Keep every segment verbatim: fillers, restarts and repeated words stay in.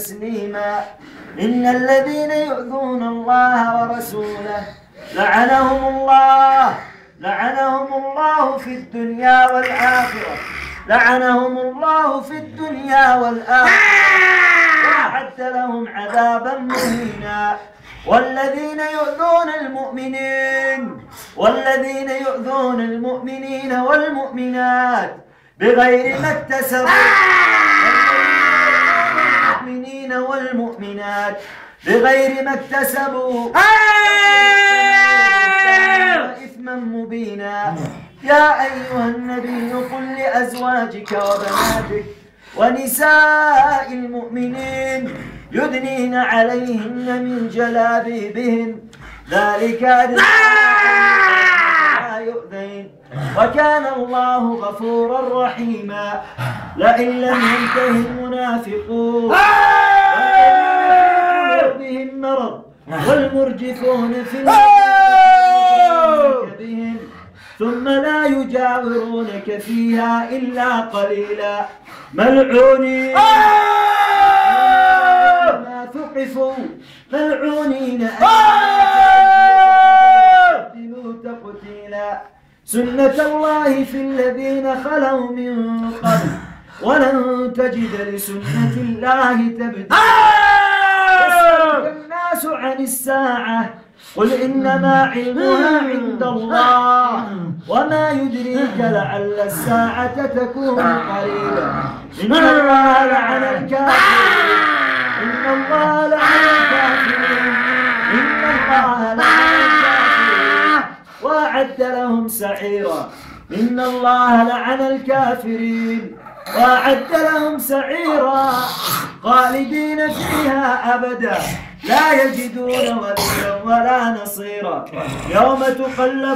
تسليما. إن الذين يؤذون الله ورسوله لعنهم الله لعنهم الله في الدنيا والآخرة لعنهم الله في الدنيا والآخرة وأعد لهم عذابا مهينا. والذين يؤذون المؤمنين والذين يؤذون المؤمنين والمؤمنات بغير ما اكتسبوا المؤمنين والمؤمنات بغير ما اكتسبوا إثما مبينا. يا أيها النبي قل لأزواجك وبناتك ونساء المؤمنين يدنين عليهن من جلابيبهن ذلك أدنى لا يؤذين وكان الله غفورا رحيما. لئن لم ينته المنافقون والذين في قلوبهم مرض والمرجفون في الأرض بهم ثم لا يجاورونك فيها إلا قليلا ملعونين ما ثقفوا ملعونين قتلوا تقتيلا. سنة الله في الذين خلوا من قبل ولن تجد لسنة الله تبديلا. يسألك الناس عن الساعة قل إنما علمها عند الله وما يدريك لعل الساعة تكون قريبا. إن الله لعن الكافرين إن الله لعن الكافرين إن الله لعن الكافرين وأعد لهم سعيرا. إن الله لعن الكافرين وأعد لهم سعيرا خالدين فيها أبدا لا يجدون وليا ولا نصيرا. يوم تقلب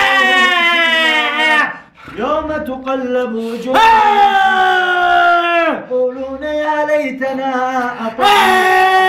يوم تقلب وجوههم يقولون يا ليتنا أطعنا